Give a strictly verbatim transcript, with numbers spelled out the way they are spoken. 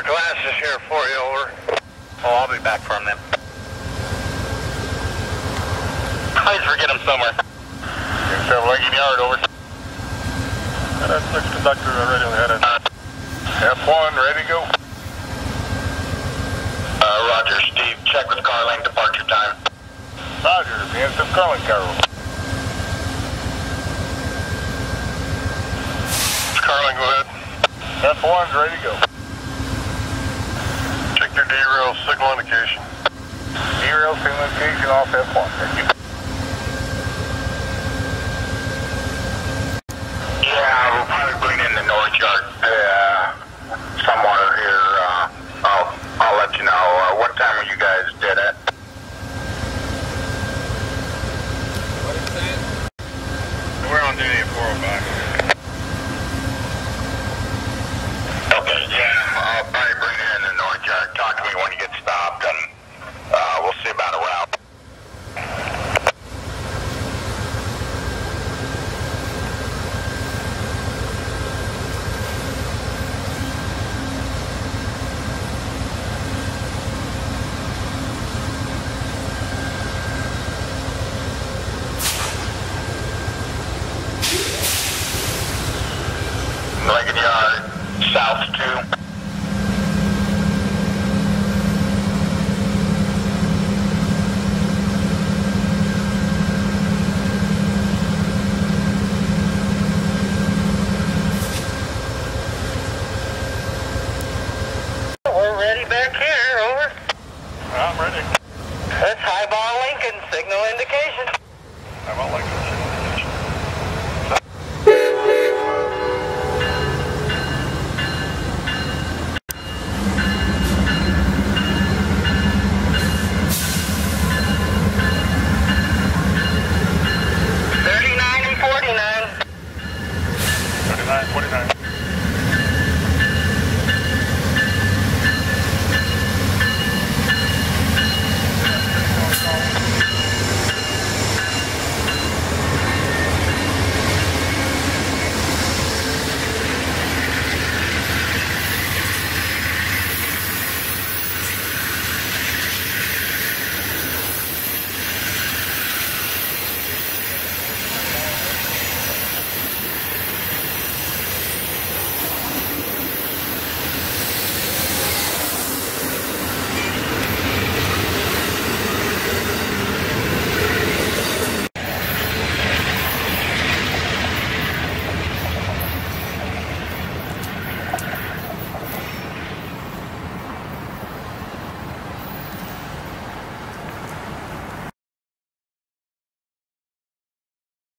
Glass is here for you, over. Oh, I'll be back from them. Please forget him somewhere. seven Lincoln Yard, over. That's six conductor radio headed. F one, ready to go. Uh, Roger, Steve, check with Carling departure time. Roger, the instant Carling, Carol. Carling, go ahead. F one's ready to go. Check your D-rail signal indication. D-rail signal indication off F one. Thank you.